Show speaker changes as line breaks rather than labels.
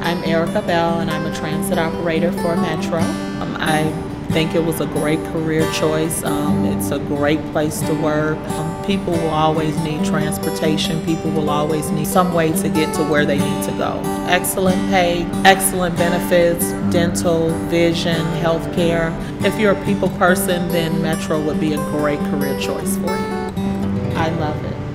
I'm Erica Bell, and I'm a transit operator for Metro. I think it was a great career choice. It's a great place to work. People will always need transportation. People will always need some way to get to where they need to go. Excellent pay, excellent benefits, dental, vision, health care. If you're a people person, then Metro would be a great career choice for you. I love it.